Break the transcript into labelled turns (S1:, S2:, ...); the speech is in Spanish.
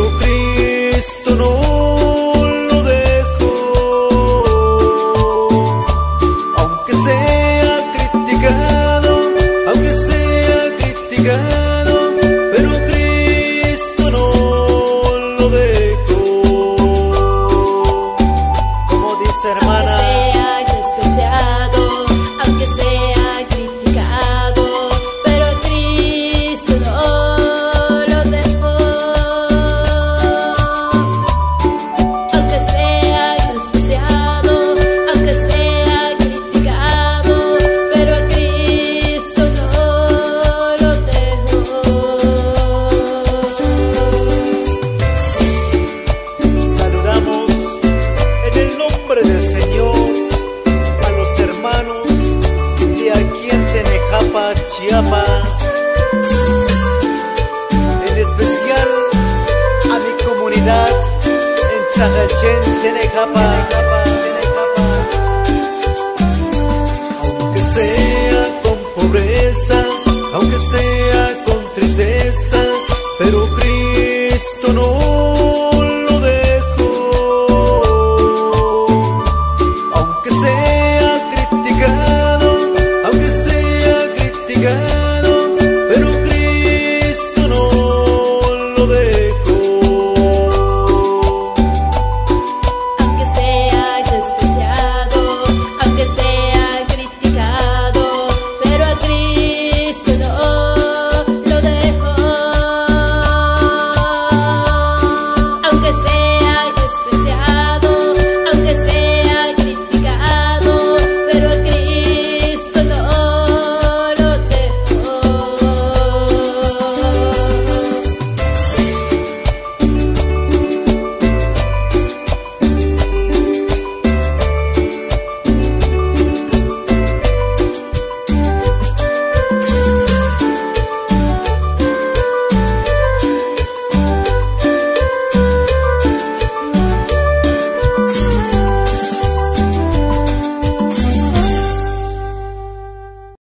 S1: Cristo no lo dejo, aunque sea criticado, pero Cristo no lo dejo. Como dice hermana, del Señor a los hermanos de aquí en Tenejapa, Chiapas, en especial a mi comunidad en Tzaghalchen, Tenejapa. Aunque sea con pobreza, aunque sea